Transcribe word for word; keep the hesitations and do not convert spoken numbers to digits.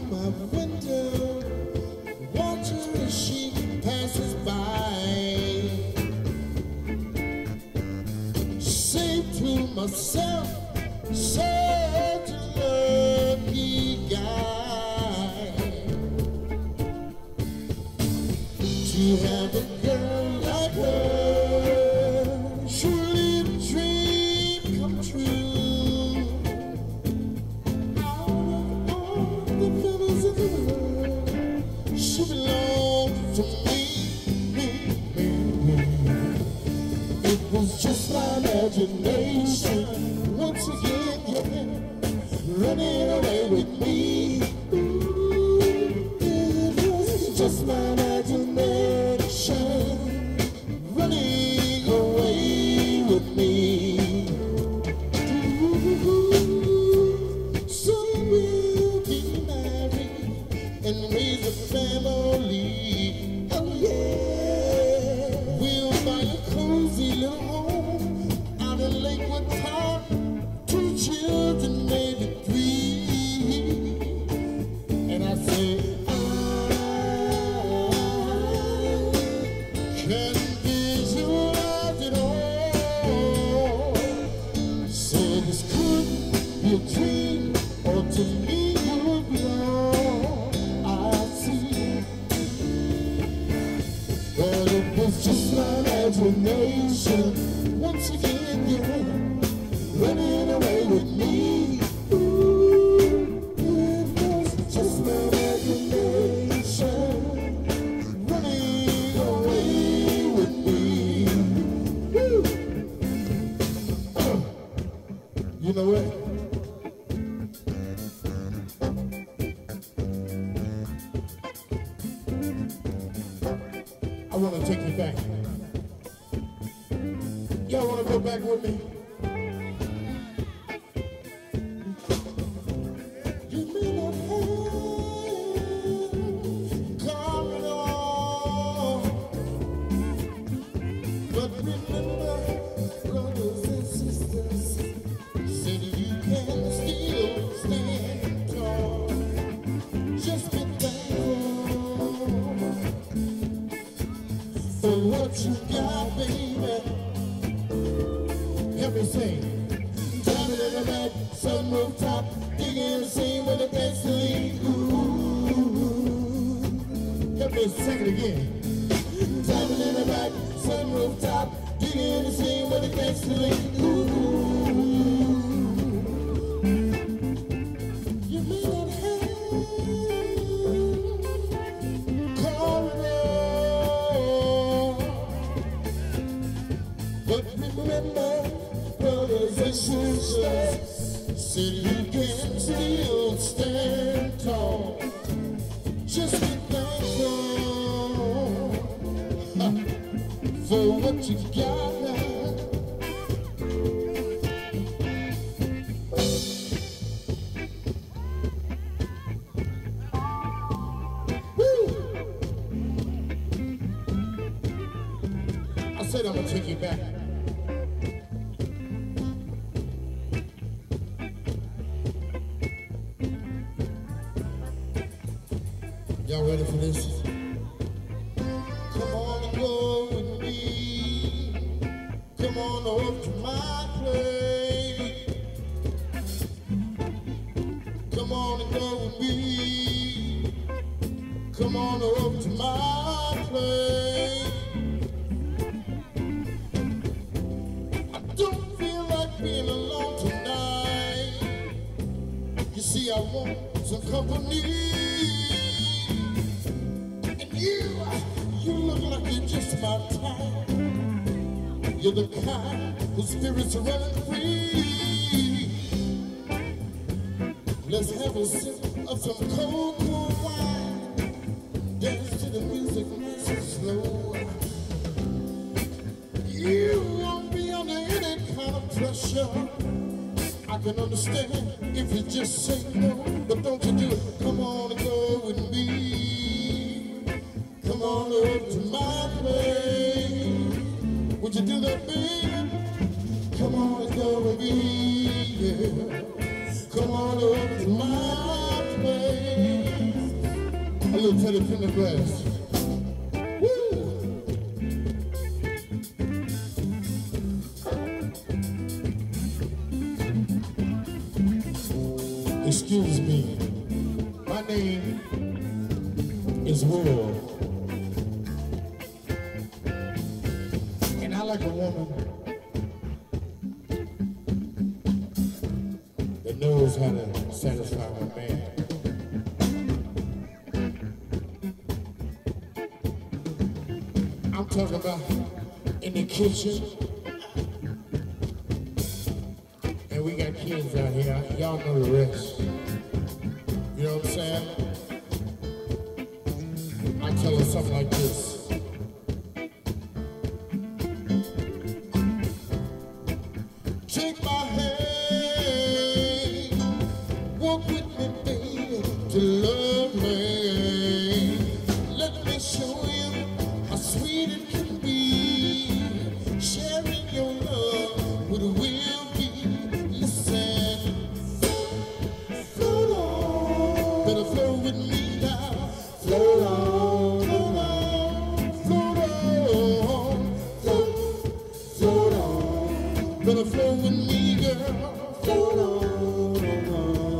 my window, watching as she passes by. Say to myself, such a lucky guy to have a girl like her. Surely the dream come true. Out of all the feathers of the world, she belongs to me, me, me, me. It was just my imagination, once again, yeah, running away with me. Ooh, it was just my imagination, running away with me. Ooh, soon we'll be married and raise a family. Oh yeah, we'll buy a cozy little home out in Lakewood Park, two children, maybe three. And I say, I can visualize it all. Said this could be a dream, or to me it would be all I see. But it was just my imagination, once again, yeah, running away with me. Ooh, it was just my imagination, running away with me. Woo. Uh, you know what? I want to take you back. Y'all want to go back with me? You may not have come at all, but remember, brothers and sisters, said you can still stand tall. Just be thankful for what you got, baby. Help me sing. Driving in the back, sunroof top, digging the scene with a gasoline. Ooh, help me sing it again. Driving in the back, sunroof top, digging the scene with a gasoline. Ooh, you may not have corridor, but remember, brothers and sisters, said you can still stand tall. Just be thankful uh, for what you got now. Woo! I said I'm gonna take you back. Y'all ready for this? Come on and go with me. Come on over to my place. Come on and go with me. Come on over to my place. I don't feel like being alone tonight. You see, I want some company. You, you look like you're just my type. You're the kind whose spirits are running free. Let's have a sip of some cold, cool wine. Dance to the music nice and slow. You won't be under any kind of pressure. I can understand if you just say no, but don't you do it. Come on and go with me. Come on over to my place. Would you do that, baby? Come on and go with me, yeah. Come on over to my place. little Teddy Pendergrass. Woo! Excuse me. My name is Will. And I like a woman that knows how to satisfy her man. I'm talking about in the kitchen. And we got kids out here. Y'all know the rest. You know what I'm saying? I tell her something like this. Take my hand, walk with me, baby, to love me. Let me show you how sweet it can be. Sharing your love with will be. Listen, float on, better flow with me now. Float on, float on, float on, float, float on. Better flow with me, girl. Float on, float on.